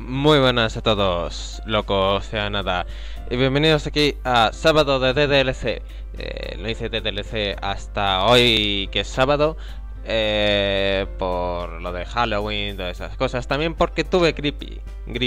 Muy buenas a todos, locos de nada, y bienvenidos aquí a sábado de DDLC. No hice DDLC hasta hoy, que es sábado, por lo de Halloween y todas esas cosas. También porque tuve gripe.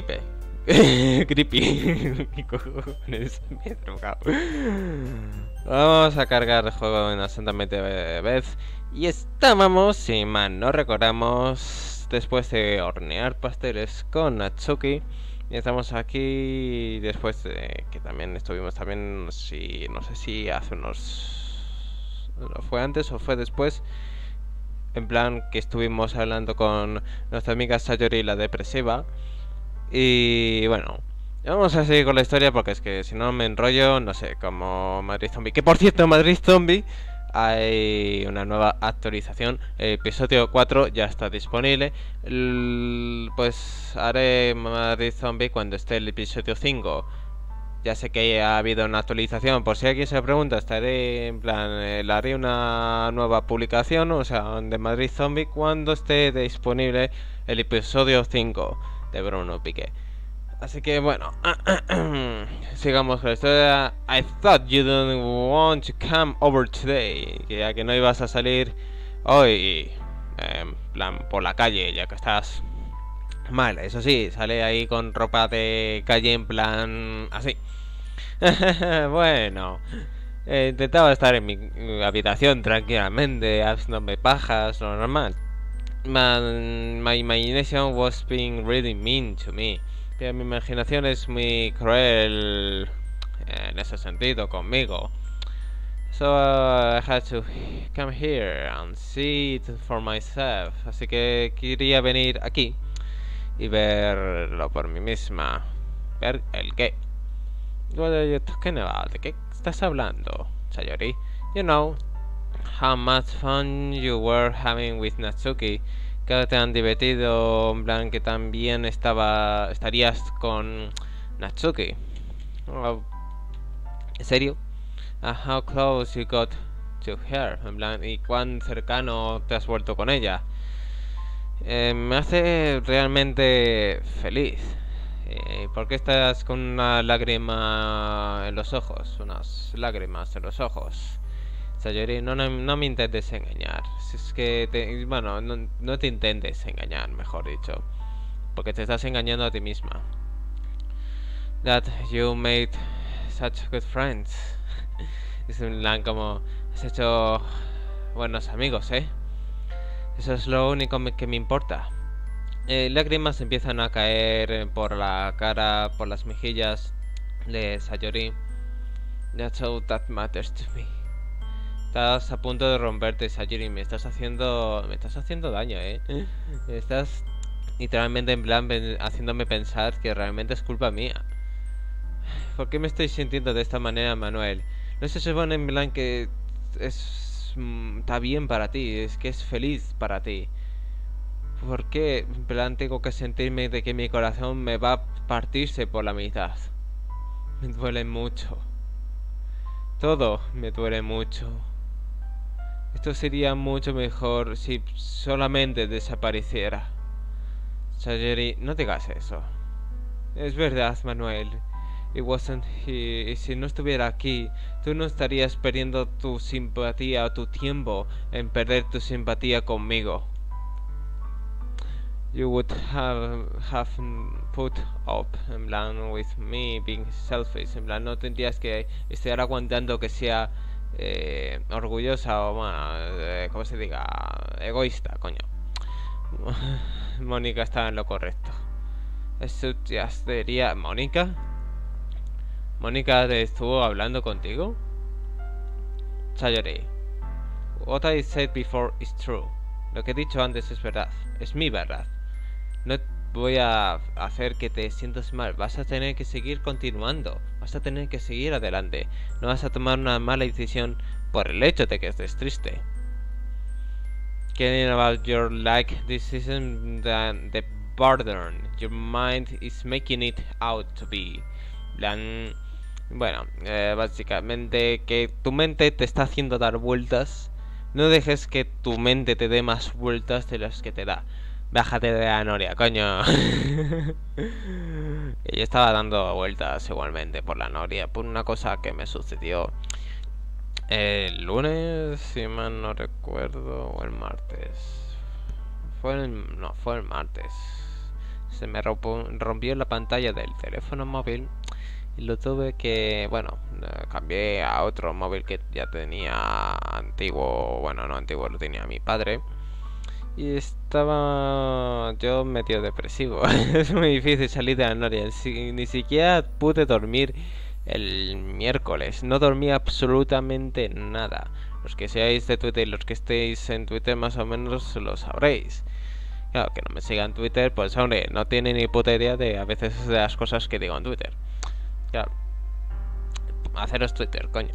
Grippy. ¿Qué cojones? Me he drogado. Vamos a cargar el juego en asentamente vez. Y estábamos, si mal no recordamos, después de hornear pasteles con Natsuki. Y estamos aquí después de que también estuvimos también, si no sé si hace unos... ¿No fue antes o fue después? En plan que estuvimos hablando con nuestra amiga Sayori, la depresiva. Y bueno, vamos a seguir con la historia porque es que si no me enrollo, no sé, como Madrid Zombie. Que por cierto, Madrid Zombie hay una nueva actualización. El episodio 4 ya está disponible. Pues haré Madrid Zombie cuando esté el episodio 5. Ya sé que ha habido una actualización. Por si alguien se pregunta, estaré en plan, haré una nueva publicación, o sea, de Madrid Zombie cuando esté disponible el episodio 5 de Bruno Piqué. Así que bueno, sigamos con la historia. I thought you didn't want to come over today. Que ya que no ibas a salir hoy, en plan, por la calle, ya que estás mal. Eso sí, sale ahí con ropa de calle en plan así. Bueno, intentaba estar en mi habitación tranquilamente, haciéndome pajas, lo normal. My imagination was being really mean to me. Que mi imaginación es muy cruel en ese sentido conmigo. So I had to come here and see it for myself. Así que quería venir aquí y verlo por mí misma. ¿Ver el qué? ¿De qué estás hablando, Sayori? You know how much fun you were having with Natsuki. Que tan divertido, en plan que también estarías con Natsuki. Oh, ¿en serio? How close you got to her, en plan, y cuán cercano te has vuelto con ella. Me hace realmente feliz. ¿Por qué estás con una lágrima en los ojos? Unas lágrimas en los ojos. Sayori, no me intentes engañar. Si es que bueno, no te intentes engañar, mejor dicho. Porque te estás engañando a ti misma. That you made such good friends. Es un plan como... Has hecho buenos amigos, ¿eh? Eso es lo único que me importa. Lágrimas empiezan a caer por la cara, por las mejillas de Sayori. That's all that matters to me. Estás a punto de romperte, Sayori. Me estás haciendo daño, Estás literalmente en plan haciéndome pensar que realmente es culpa mía. ¿Por qué me estoy sintiendo de esta manera, Manuel? No se supone en plan que está bien para ti, es que es feliz para ti. ¿Por qué en plan tengo que sentirme de que mi corazón me va a partirse por la mitad? Me duele mucho. Todo me duele mucho. Esto sería mucho mejor si solamente desapareciera. Sayori, no digas eso. Es verdad, Manuel. Y si no estuviera aquí, tú no estarías perdiendo tu simpatía o tu tiempo en perder tu simpatía conmigo. You would have put up, en plan, with me being selfish. En plan, no tendrías que estar aguantando que sea orgullosa o, bueno, ¿cómo se diga? Egoísta, coño. Mónica está en lo correcto. Eso ya sería... ¿Mónica? ¿Mónica te estuvo hablando contigo? Sayori, what I said before is true. Lo que he dicho antes es verdad. Es mi verdad. No voy a hacer que te sientas mal. Vas a tener que seguir continuando. Vas a tener que seguir adelante. No vas a tomar una mala decisión por el hecho de que estés triste. Caring about your like, this isn't the burden your mind is making it out to be. Bueno, básicamente que tu mente te está haciendo dar vueltas. No dejes que tu mente te dé más vueltas de las que te da. Bájate de la noria, coño. Y yo estaba dando vueltas igualmente por la noria por una cosa que me sucedió el lunes, si mal no recuerdo, o el martes. No, fue el martes. Se me rompió la pantalla del teléfono móvil y lo tuve que, bueno, cambié a otro móvil que ya tenía antiguo, bueno, no antiguo, lo tenía mi padre. Y estaba yo medio depresivo. Es muy difícil salir de la noria. Ni siquiera pude dormir el miércoles. No dormí absolutamente nada. Los que seáis de Twitter y los que estéis en Twitter más o menos lo sabréis. Claro, que no me sigan en Twitter, pues hombre, no tiene ni puta idea de a veces de las cosas que digo en Twitter. Claro. Haceros Twitter, coño.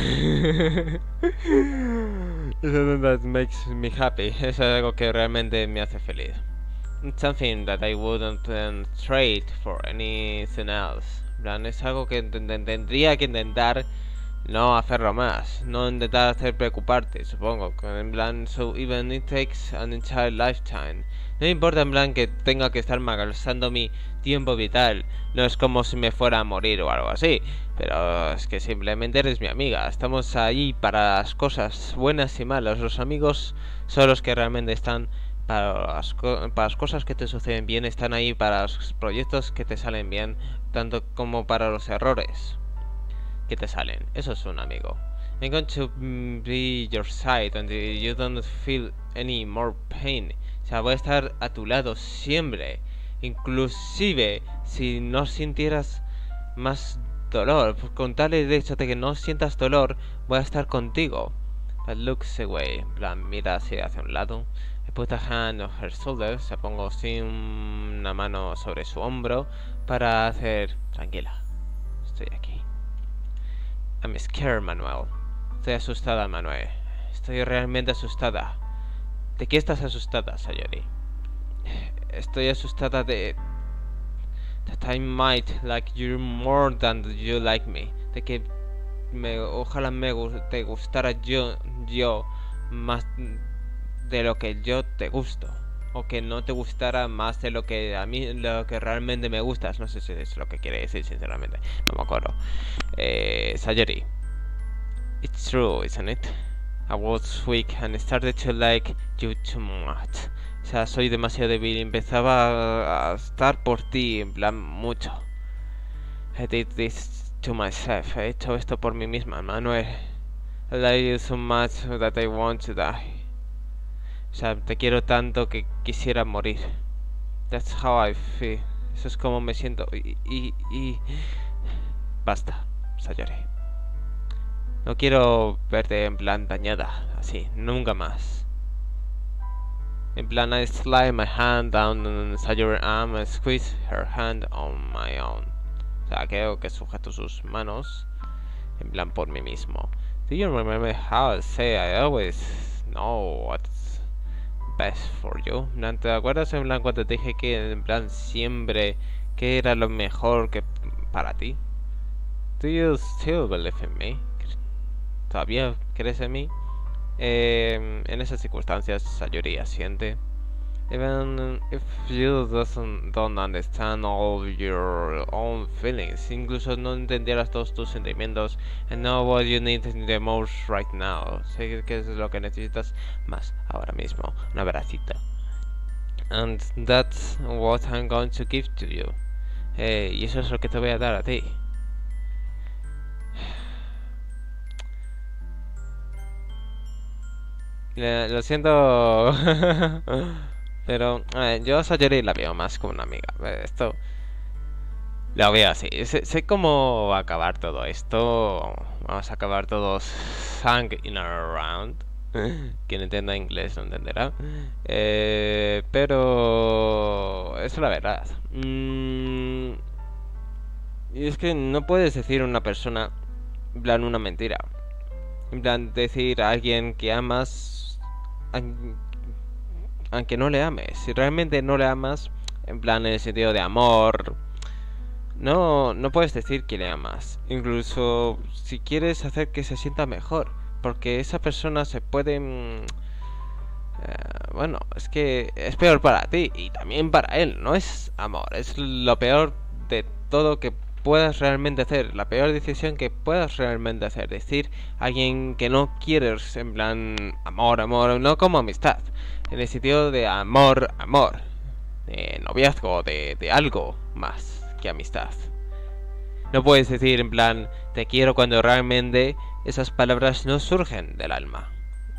That makes me happy. Es algo que realmente me hace feliz. It's something that I wouldn't trade for anything else. Es algo que tendría que intentar no hacerlo más. No intentar hacer preocuparte, supongo. En plan, so even it takes an entire lifetime. No importa en plan que tenga que estar malgastando mi tiempo vital. No es como si me fuera a morir o algo así. Pero es que simplemente eres mi amiga. Estamos ahí para las cosas buenas y malas. Los amigos son los que realmente están para las cosas que te suceden bien. Están ahí para los proyectos que te salen bien. Tanto como para los errores que te salen. Eso es un amigo. I'm going to be your side until you don't feel any more pain. O sea, voy a estar a tu lado siempre. Inclusive si no sintieras más dolor, con tal de hecho de que no sientas dolor, voy a estar contigo. But looks away. En plan, mira hacia un lado. I put a hand on her shoulder. Se pongo así una mano sobre su hombro para hacer... Tranquila, estoy aquí. I'm scared, Manuel. Estoy asustada, Manuel. Estoy realmente asustada. ¿De qué estás asustada, Sayori? Estoy asustada de... That I might like you more than you like me. De que ojalá te gustara yo más de lo que yo te gusto. O que no te gustara más de lo que a mí, lo que realmente me gustas. No sé si es lo que quiere decir, sinceramente. No me acuerdo. Sayori. It's true, isn't it? I was weak and started to like you too much. O sea, soy demasiado débil y empezaba a estar por ti, en plan, mucho. I did this to myself. He hecho esto por mí misma, Manuel. I like you so much that I want to die. O sea, te quiero tanto que quisiera morir. That's how I feel. Eso es como me siento. Basta, Sayori. No quiero verte en plan dañada, así, nunca más. En plan, I slide my hand down on Sayori's arm and squeeze her hand on my own. O sea, creo que sujeto sus manos, en plan por mí mismo. Do you remember how I say I always know what's best for you? ¿Te acuerdas en plan cuando te dije que en plan siempre que era lo mejor que para ti? Do you still believe in me? ¿Todavía crees en mí? En esas circunstancias, Sayori asiente. Even if you don't understand all your own feelings, incluso no entendieras todos tus sentimientos, and know what you need the most right now. Sé que es lo que necesitas más ahora mismo, un abracito. And that's what I'm going to give to you. Y eso es lo que te voy a dar a ti. Lo siento. Pero yo a Sayori la veo más como una amiga. Esto lo veo así. Sé cómo va a acabar todo esto. Vamos a acabar todos sang in a round. Quien entienda inglés lo entenderá. Pero eso es la verdad. Y es que no puedes decir a una persona, en plan, una mentira. En plan, decir a alguien que amas, aunque no le ames. Si realmente no le amas, en plan, en el sentido de amor, no puedes decir que le amas. Incluso si quieres hacer que se sienta mejor, porque esa persona se puede Bueno, es que es peor para ti y también para él. No es amor, es lo peor de todo que puedas realmente hacer. La peor decisión que puedas realmente hacer. Decir a alguien que no quieres, en plan amor, amor, no como amistad. En el sentido de amor, amor. De noviazgo, de algo más que amistad. No puedes decir en plan te quiero cuando realmente esas palabras no surgen del alma.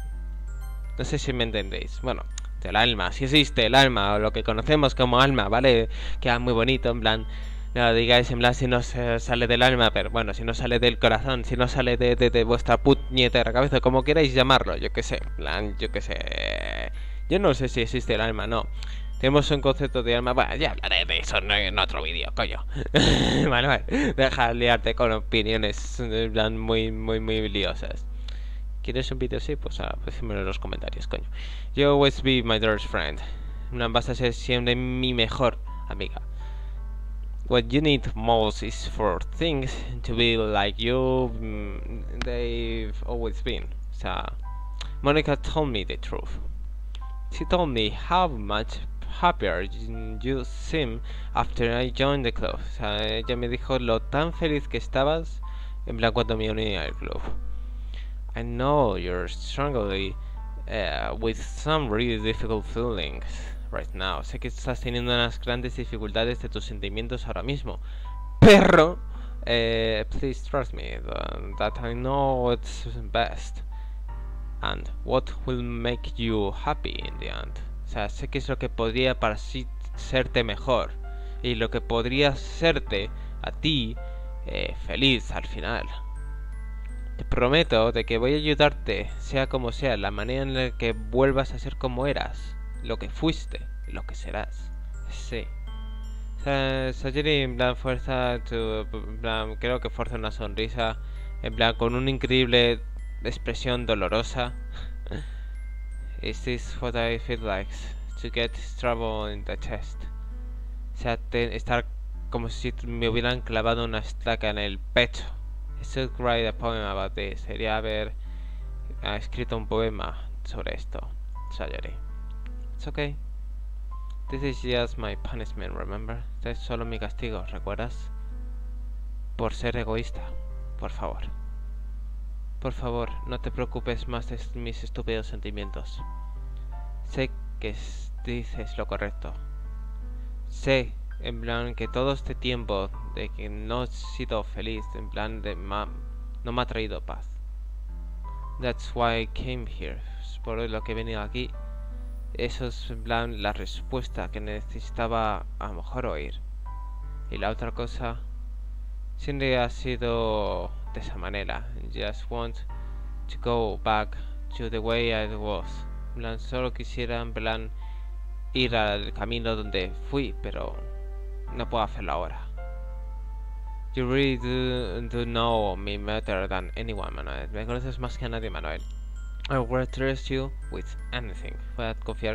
No sé si me entendéis. Bueno, del alma, si existe el alma, o lo que conocemos como alma, ¿vale? Queda muy bonito, en plan, no lo digáis en plan si no sale del alma, pero bueno, si no sale del corazón, si no sale de vuestra puñetera cabeza, como queráis llamarlo, yo que sé, en plan, yo que sé. Yo no sé si existe el alma, no. Tenemos un concepto de alma, bueno, ya hablaré de eso en otro vídeo, coño. Vale, deja de liarte con opiniones, en plan, muy liosas. ¿Quieres un vídeo así? Pues decímelo en los comentarios, coño. You always be my dearest friend. Vas a ser siempre mi mejor amiga. What you need most is for things to be like you they've always been. O sea, Monica told me the truth. She told me how much happier you seem after I joined the club. O sea, ella me dijo lo tan feliz que estabas en plan cuando me uní al club. I know you're struggling with some really difficult feelings right now. Sé que estás teniendo unas grandes dificultades de tus sentimientos ahora mismo. Pero, please trust me that I know what's best and what will make you happy in the end. O sea, sé que es lo que podría para sí serte mejor y lo que podría serte a ti feliz al final. Te prometo de que voy a ayudarte, sea como sea, la manera en la que vuelvas a ser como eras, lo que fuiste, lo que serás. Sí. Sayuri en plan creo que fuerza una sonrisa, en plan con una increíble expresión dolorosa. Is this what I feel like? To get trouble in the chest. O sea, estar como si me hubieran clavado una estaca en el pecho. I should write a poem about this. Sería haber escrito un poema sobre esto, Sayori. It's okay. This is just my punishment, remember? Este es solo mi castigo, ¿recuerdas? Por ser egoísta. Por favor. Por favor, no te preocupes más de mis estúpidos sentimientos. Sé que dices lo correcto. Sé en plan que todo este tiempo de que no he sido feliz, en plan de no me ha traído paz. That's why I came here. Es por lo que he venido aquí. Eso es en plan la respuesta que necesitaba a lo mejor oír. Y la otra cosa siempre ha sido de esa manera. Just want to go back to the way I was. En plan, solo quisiera en plan ir al camino donde fui, pero no puedo hacerlo ahora. You really do know me better than anyone, Manuel. Me conoces más que a nadie, Manuel. I will trust you with anything. Voy a confiar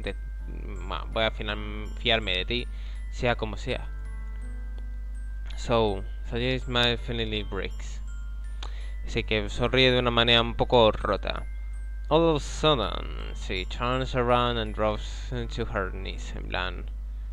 voy a fiarme de ti, sea como sea. So my finally breaks. Así que sonríe de una manera un poco rota. All of a sudden, she turns around and drops to her knees. En plan,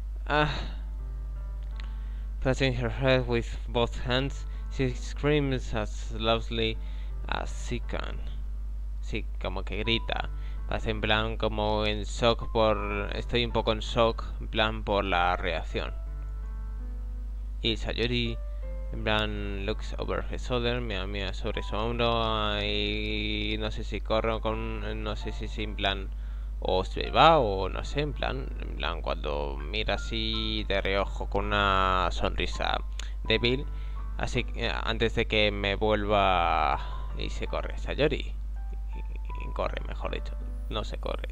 Clutching her head with both hands, she screams as loudly as she can. Sí, como que grita. Parece en plan como en shock estoy un poco en shock, en plan por la reacción. Y Sayori, en plan, looks over her shoulder, mira sobre su hombro y no sé si corre no sé si en plan o se va o no sé, en plan cuando mira así de reojo con una sonrisa débil, así que antes de que me vuelva y se corre. Sayori corre, mejor dicho, no se corre.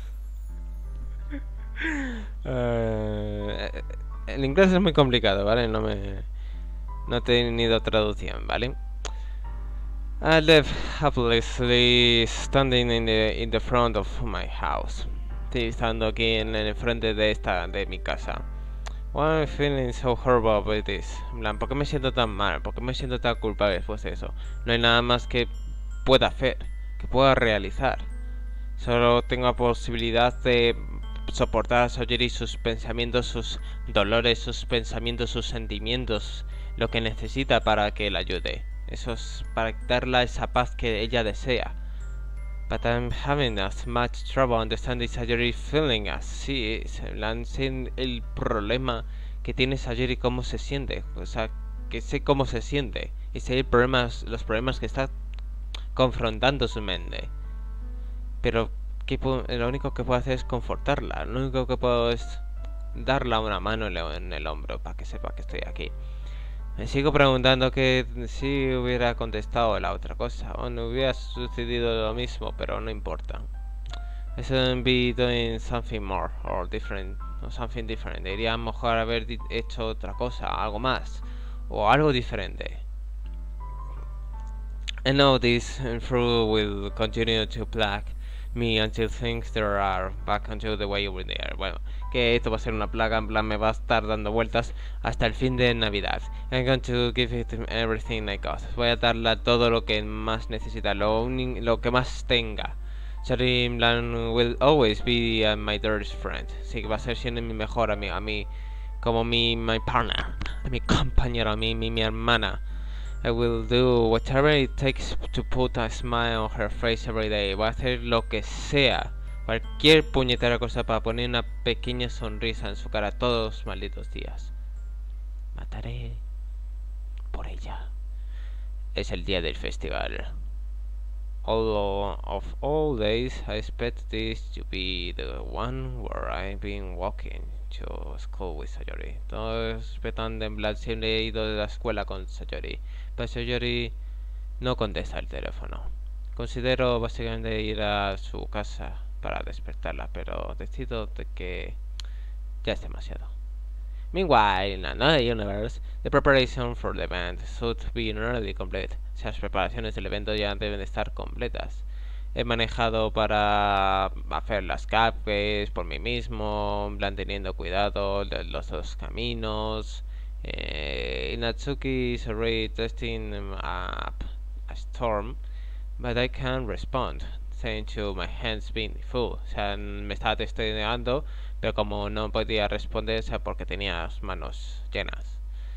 El inglés es muy complicado, ¿vale? No he tenido traducción, ¿vale? I live helplessly standing in the front of my house. Estoy estando aquí en el frente de mi casa. Why am I feeling so horrible about this? En plan, ¿por qué me siento tan mal? ¿Por qué me siento tan culpable después de eso? No hay nada más que pueda hacer, que pueda realizar. Solo tengo la posibilidad de soportar a Sayori, sus pensamientos, sus dolores, sus pensamientos, sus sentimientos, lo que necesita para que la ayude. Eso es para darle esa paz que ella desea. But I'm having as much trouble understanding Sayori's feeling as she is. El problema que tiene Sayori, cómo se siente. O sea, que sé cómo se siente. Y sé los problemas que está confrontando su mente. Pero lo único que puedo hacer es confortarla. Lo único que puedo es darle una mano en el hombro para que sepa que estoy aquí. Me sigo preguntando que si hubiera contestado la otra cosa o no hubiera sucedido lo mismo, pero no importa. I shouldn't be doing something more or different or something different. Debería mejor haber hecho otra cosa, algo más o algo diferente. I know this through will continue to plague me until things there are back until the way over there. Bueno, que esto va a ser una plaga, en plan me va a estar dando vueltas hasta el fin de Navidad. I'm going to give it everything I got. Voy a darle todo lo que más necesita, lo que más tenga. Sayori will always be my dearest friend. Sí, que va a ser siendo mi mejor amiga, como my partner, mi compañero, mi hermana. I will do whatever it takes to put a smile on her face every day. Voy a hacer lo que sea, cualquier puñetera cosa para poner una pequeña sonrisa en su cara todos los malditos días. Mataré por ella. Es el día del festival. Of all days, I expect this to be the one where I've been walking to school with Sayori. Todos esperando en plan, siempre he ido de la escuela con Sayori. Pero Sayori no contesta el teléfono. Considero básicamente ir a su casa para despertarla, pero decido de que ya es demasiado. Meanwhile, in another universe, the preparation for the event should be nearly complete. O sea, las preparaciones del evento ya deben estar completas. He manejado para hacer las cupcakes por mí mismo, en plan teniendo cuidado de los dos caminos. Natsuki is already testing up a storm, but I can't respond, thanks to my hands being full. O sea, me estaba testeando, pero como no podía responder, o sea, porque tenía las manos llenas.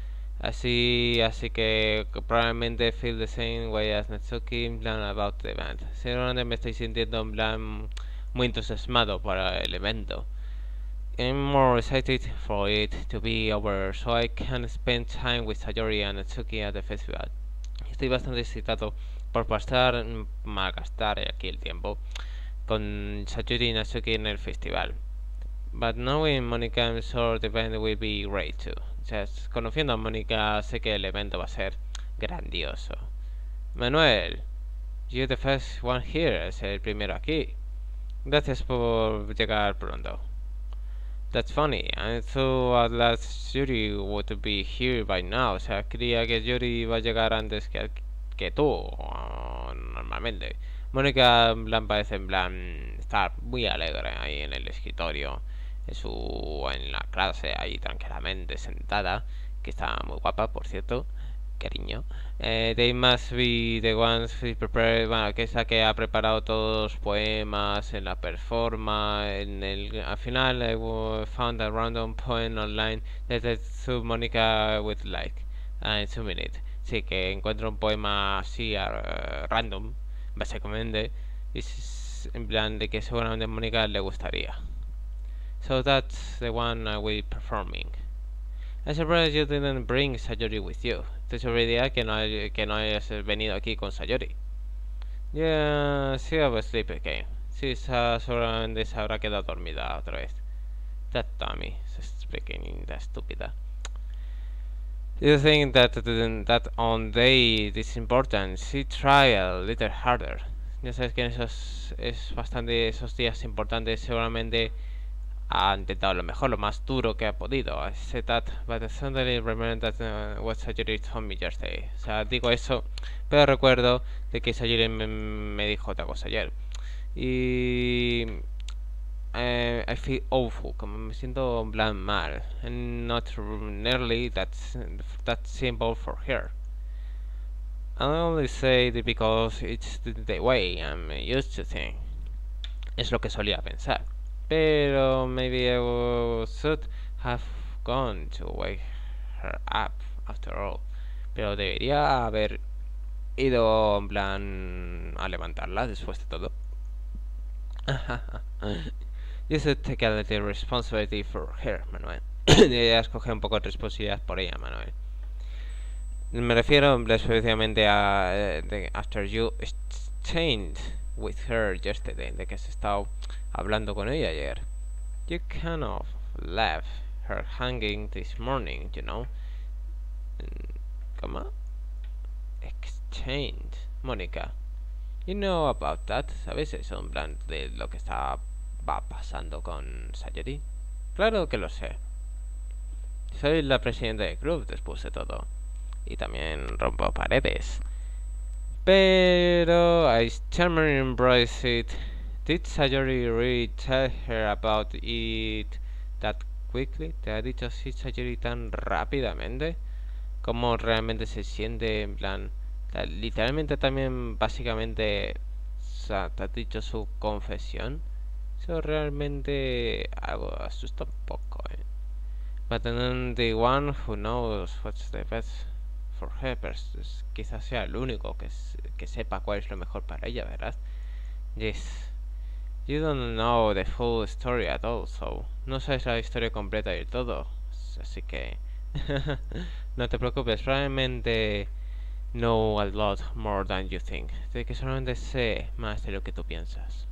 Así que probablemente feel the same way as Natsuki in plan about the event. Seguramente me estoy sintiendo en plan muy entusiasmado para el evento. I'm more excited for it to be over so I can spend time with Sayori and Natsuki at the festival. Estoy bastante excitado por malgastar aquí el tiempo con Sayori y Natsuki en el festival. But knowing Monica, I'm sure the event will be great too. O sea, conociendo a Mónica, sé que el evento va a ser grandioso. Manuel, you're the first one here, es el primero aquí. Gracias por llegar pronto. That's funny, I thought at last Yuri would be here by now. O sea, creía que Yuri iba a llegar antes que tú, normalmente. Mónica, en plan, parece en plan estar muy alegre ahí en el escritorio. En la clase ahí tranquilamente sentada, que está muy guapa, por cierto, cariño. They must be the ones who prepared, bueno, que es la que ha preparado todos los poemas en la performance. Al final I found a random poem online that Monica would like in 2 minutes. Sí, que encuentro un poema así random, básicamente, en plan de que seguramente a Mónica le gustaría. So that's the one I will be performing. I'm surprised you didn't bring Sayori with you. Estoy sorprendida que no hayas venido aquí con Sayori. Yeah, she was sleeping again. Sí, seguramente se habrá quedado dormida otra vez. That dummy, speaking that estúpida. Do you think that on day this important, she try a little harder? Ya sabes que en esos días importantes seguramente ha intentado lo mejor, lo más duro que ha podido. I said that, but I suddenly remembered that what Sayori told me yesterday. O sea, digo eso, pero recuerdo de que Sayori me dijo otra cosa ayer. Y I feel awful, como me siento en plan mal. And not nearly that simple for her. I only say it because it's the way I'm used to things. Es lo que solía pensar. Pero maybe I should have gone to wake her up after all. Pero debería haber ido en plan a levantarla después de todo. You should take a little responsibility for her, Manuel. Deberías coger un poco de responsabilidad por ella, Manuel. Me refiero especialmente a after you exchanged with her yesterday, de que has estado hablando con ella ayer. You kind of left her hanging this morning, you know. ¿Cómo? Exchange, Mónica. You know about that, ¿sabes eso? En plan de lo que va pasando con Sayori. Claro que lo sé. Soy la presidenta del club después de todo. Y también rompo paredes. Pero I charmingly embrace it. Did Sayori really tell her about it that quickly? ¿Te ha dicho así Sayori tan rápidamente? ¿Cómo realmente se siente? En plan, literalmente también básicamente, o sea, te ha dicho su confesión. Eso realmente algo asusta un poco, But then the one who knows what's the best for her, pues, quizás sea el único que sepa cuál es lo mejor para ella, ¿verdad? Yes. You don't know the full story at all, so no sabes la historia completa del todo, así que no te preocupes, probablemente know a lot more than you think, de que solamente sé más de lo que tú piensas,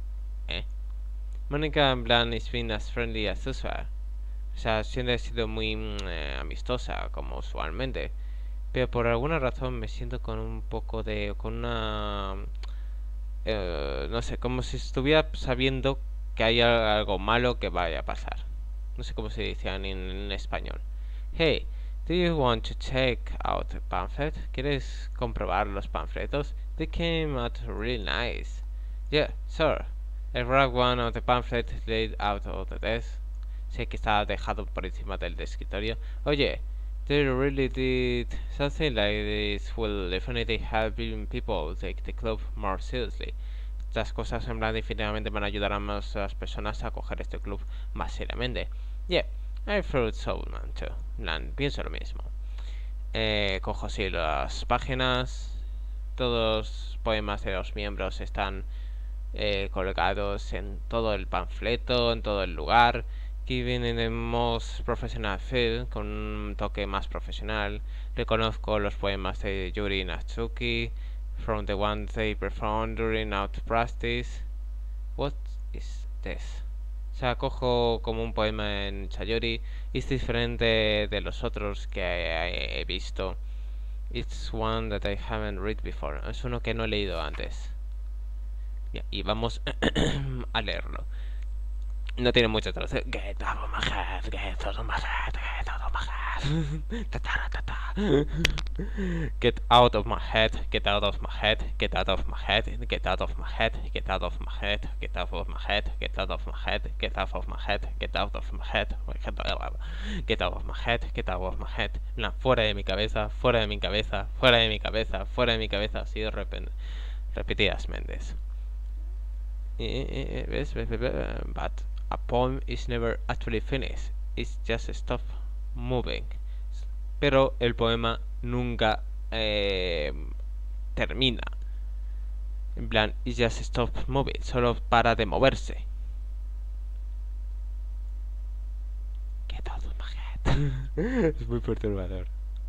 Mónica en plan is being as friendly as usual. O sea, siempre ha sido muy amistosa, como usualmente. Pero por alguna razón me siento con un poco de... con una... no sé, como si estuviera sabiendo que hay algo malo que vaya a pasar. No sé cómo se dice en español. Hey, do you want to check out the pamphlet? ¿Quieres comprobar los panfletos? They came out really nice. Yeah, sure. I grabbed one of the pamphlets laid out of the desk. Sé que está dejado por encima del escritorio. Oye, they really did something like this will definitely help people take the club more seriously. Estas cosas en plan definitivamente van a ayudar a más las personas a coger este club más seriamente. Yeah, I thought so, man, too. Pienso lo mismo. Cojo así las páginas. Todos los poemas de los miembros están colgados en todo el panfleto, en todo el lugar. Giving in the most professional feel, con un toque más profesional. Reconozco los poemas de Yuri y Natsuki, from the ones they performed during out practice. What is this? O sea, cojo como un poema en Sayori, es diferente de los otros que he visto. It's one that I haven't read before. Es uno que no he leído antes. Y vamos a leerlo. No tiene mucha traducción. Get out of my head, get out of my head, get out of my head. Get out of my head, get out of my head, get out of my head, get out of my head, get out of my head, get out of my head, get out of my head, get out of my head, get out of my head, get out of my head, get out of my head. Fuera de mi cabeza, fuera de mi cabeza, fuera de mi cabeza, fuera de mi cabeza. Así de repente, repetidas Méndez. But a poem is never actually finished, it's just stop moving. Pero el poema nunca termina. En plan, it just stop moving, solo para de moverse. Get out of my head. Es muy perturbador.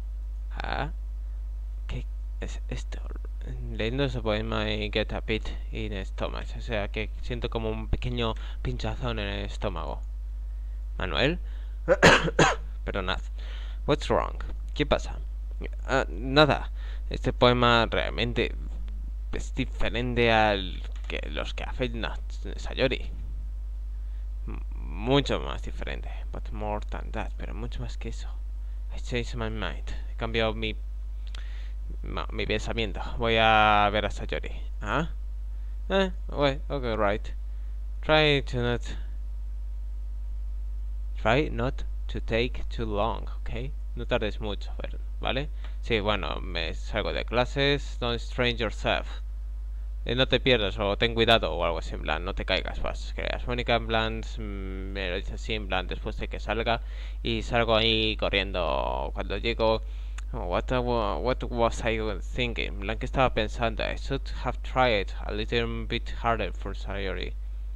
¿Qué es esto? Leyendo ese poema y get a pit in the stomach, o sea que siento como un pequeño pinchazón en el estómago. ¿Manuel? Perdonad. What's wrong? ¿Qué pasa? Nada. Este poema realmente es diferente al que los que hace Sayori. Mucho más diferente. But more than that. Pero mucho más que eso. I changed my mind. He cambiado mi pensamiento. Voy a ver a Sayori. ¿Ah? Okay, right. Try not to take too long, okay? No tardes mucho, ¿vale? Sí, bueno, me salgo de clases. Don't strain yourself. no te pierdas o ten cuidado o algo así, en plan, no te caigas, vas, creas. Mónica, en plan, me lo dice así, en plan, después de que salga, y salgo ahí corriendo. Cuando llego, what was I thinking? En plan, ¿qué estaba pensando? I should have tried a little bit harder for Sayori.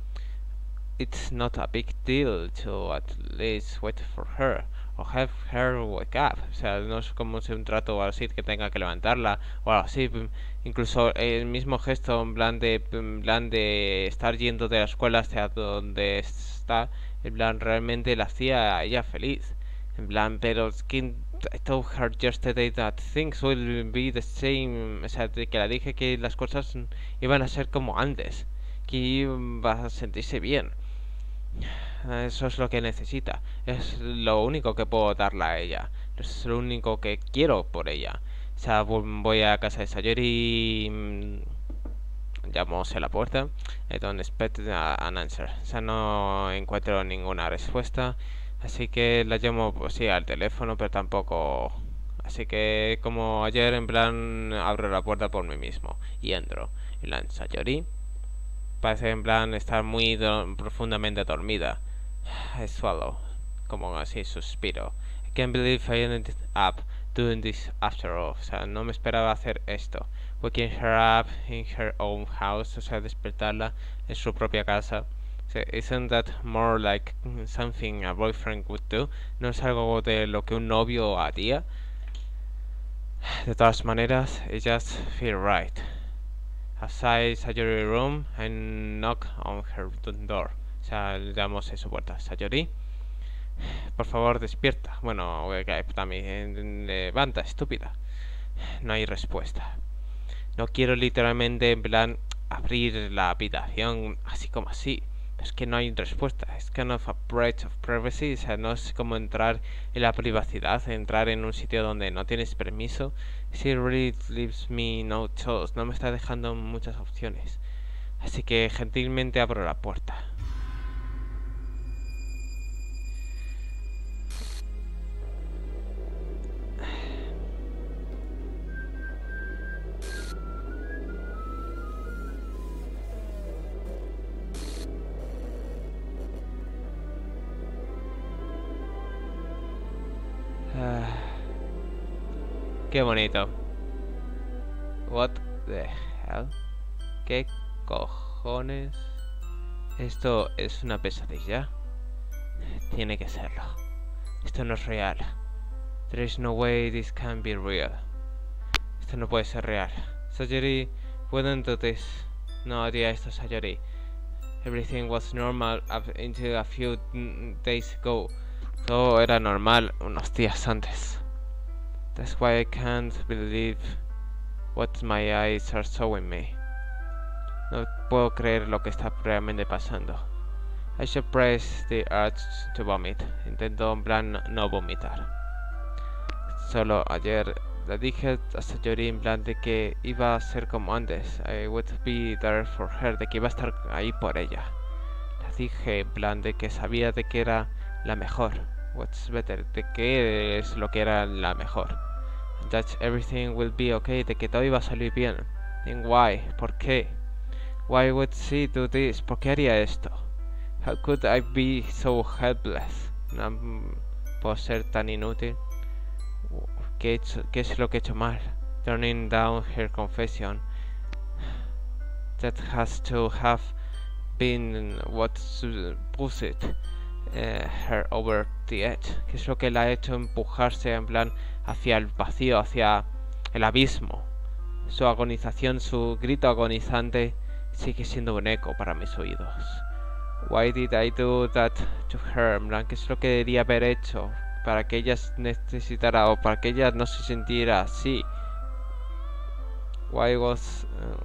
It's not a big deal to at least wait for her or have her wake up. O sea, no es como si un trato o así que tenga que levantarla o algo así. Incluso el mismo gesto en plan de estar yendo de la escuela hacia donde está, en plan realmente la hacía a ella feliz. En plan, pero I told her yesterday that things will be the same. O sea, que la dije que las cosas iban a ser como antes, que iba a sentirse bien. Eso es lo que necesita. Es lo único que puedo darle a ella. Es lo único que quiero por ella. O sea, voy a casa de Sayori y llamo a la puerta. I don't expect an answer. O sea, no encuentro ninguna respuesta. Así que la llamo, pues sí, al teléfono, pero tampoco. Así que, como ayer, en plan, abro la puerta por mí mismo y entro. Y la Sayori parece en plan estar muy profundamente dormida. I swallow, como así suspiro. I can't believe I ended up doing this after all. O sea, no me esperaba hacer esto. Waking her up in her own house, o sea, despertarla en su propia casa. O sea, isn't that more like something a boyfriend would do? ¿No es algo de lo que un novio haría? De todas maneras, it just feels right. Outside Sayori room, I knock on her door. O sea, le damos en su puerta. Sayori, por favor, despierta. Bueno, también levanta, estúpida. No hay respuesta. No quiero literalmente, en plan, abrir la habitación así como así. Es que no hay respuesta. Es kind of a breach of privacy. O sea, no es como entrar en la privacidad, entrar en un sitio donde no tienes permiso. She really leaves me no choice. No me está dejando muchas opciones. Así que gentilmente abro la puerta. Qué bonito. What the hell? ¿Qué cojones? Esto es una pesadilla. Tiene que serlo. Esto no es real. There is no way this can be real. Esto no puede ser real. Sayori wouldn't do this. No haría esto, Sayori. Everything was normal up until a few days ago. Todo era normal unos días antes. That's why I can't believe what my eyes are showing me. No puedo creer lo que está realmente pasando. I suppress the urge to vomit. Intento en plan no vomitar. Solo ayer le dije a Sayori en plan de que iba a ser como antes. I would be there for her. De que iba a estar ahí por ella. Le dije en plan de que sabía de que era la mejor. What's better? De que es lo que era la mejor. That everything will be okay. De que todo iba a salir bien. And why? ¿Por qué? Why would she do this? ¿Por qué haría esto? How could I be so helpless? No puedo ser tan inútil. ¿Qué es lo que he hecho mal? Turning down her confession. That has to have been what pushed her over the edge. ¿Qué es lo que la ha hecho empujarse en plan hacia el vacío, hacia el abismo? Su agonización, su grito agonizante sigue siendo un eco para mis oídos. Why did I do that to her? ¿Qué es lo que debería haber hecho para que ella necesitara o para que ella no se sintiera así? Why was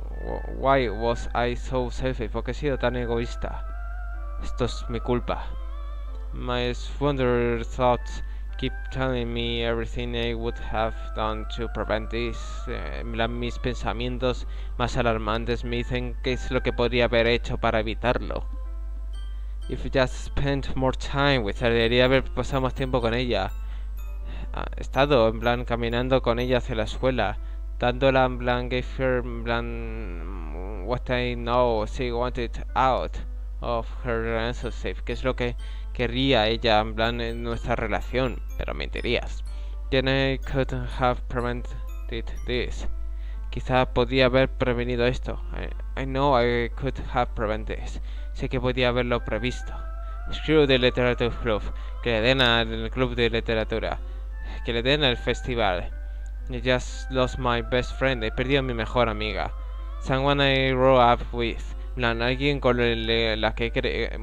I so selfish? ¿Por qué he sido tan egoísta? Esto es mi culpa. My wonder thoughts keep telling me everything I would have done to prevent this. Mis pensamientos más alarmantes me dicen qué es lo que podría haber hecho para evitarlo. If you just spent more time with her, debería haber pasado más tiempo con ella. He estado en plan caminando con ella hacia la escuela, dándola en plan gave her en plan what I know, she wanted out of her relationship. ¿Qué es lo que querría ella en plan en nuestra relación? Pero mentirías. Then I could have prevented this. Quizá podía haber prevenido esto. I know I could have prevented this. Sé que podía haberlo previsto. Screw the Literature Club. Que le den al club de literatura. Que le den al festival. I just lost my best friend. He perdido a mi mejor amiga. Someone I grew up with. Alguien con la que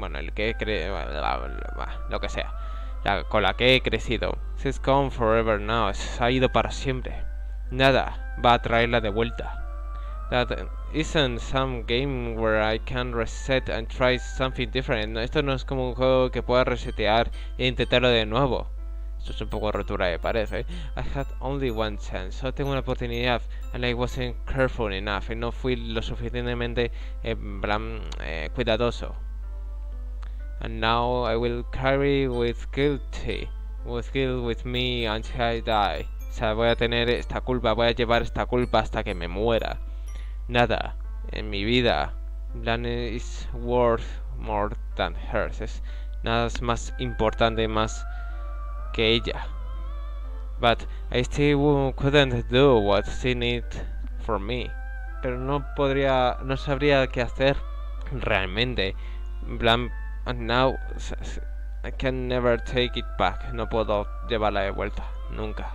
lo que sea. Con la que he crecido. She's gone forever now. Se ha ido para siempre. Nada va a traerla de vuelta. That isn't some game where I can reset and try something different. Esto no es como un juego que pueda resetear e intentarlo de nuevo. Esto es un poco rotura de pared, ¿eh? I had only one chance. Solo tengo una oportunidad. And I wasn't careful enough. Y no fui lo suficientemente cuidadoso. And now I will carry with guilt with me until I die. O sea, voy a tener esta culpa, voy a llevar esta culpa hasta que me muera. Nada en mi vida is worth more than hers. Nada es más importante más que ella. But I still couldn't do what she needed from me. Pero no sabría qué hacer realmente. And now I can never take it back. No puedo llevarla de vuelta. Nunca.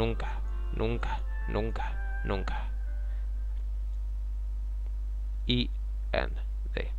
I-N-D.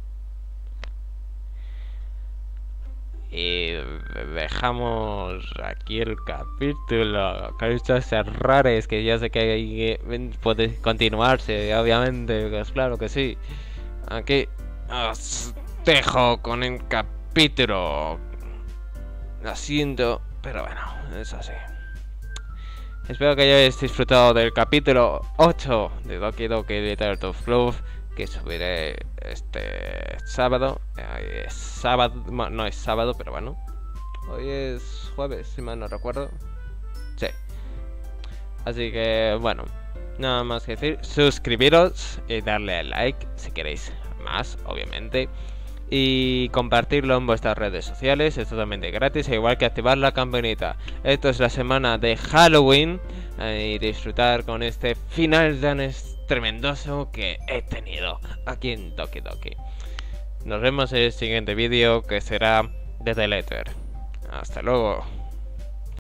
Y dejamos aquí el capítulo. Cosas raras que ya sé que puede continuarse, obviamente, pues claro que sí. Aquí os dejo con el capítulo. Lo siento, pero bueno, es así. Espero que hayáis disfrutado del capítulo 8 de Doki Doki Literature Club, que subiré este sábado. Es sábado, no es sábado, pero bueno. Hoy es jueves, si mal no recuerdo. Sí. Así que bueno, nada más que decir. Suscribiros y darle a like si queréis más, obviamente. Y compartirlo en vuestras redes sociales, es totalmente gratis, e igual que activar la campanita. Esto es la semana de Halloween y disfrutar con este final tan tremendoso que he tenido aquí en Doki Doki. Nos vemos en el siguiente vídeo, que será de The Letter. Hasta luego.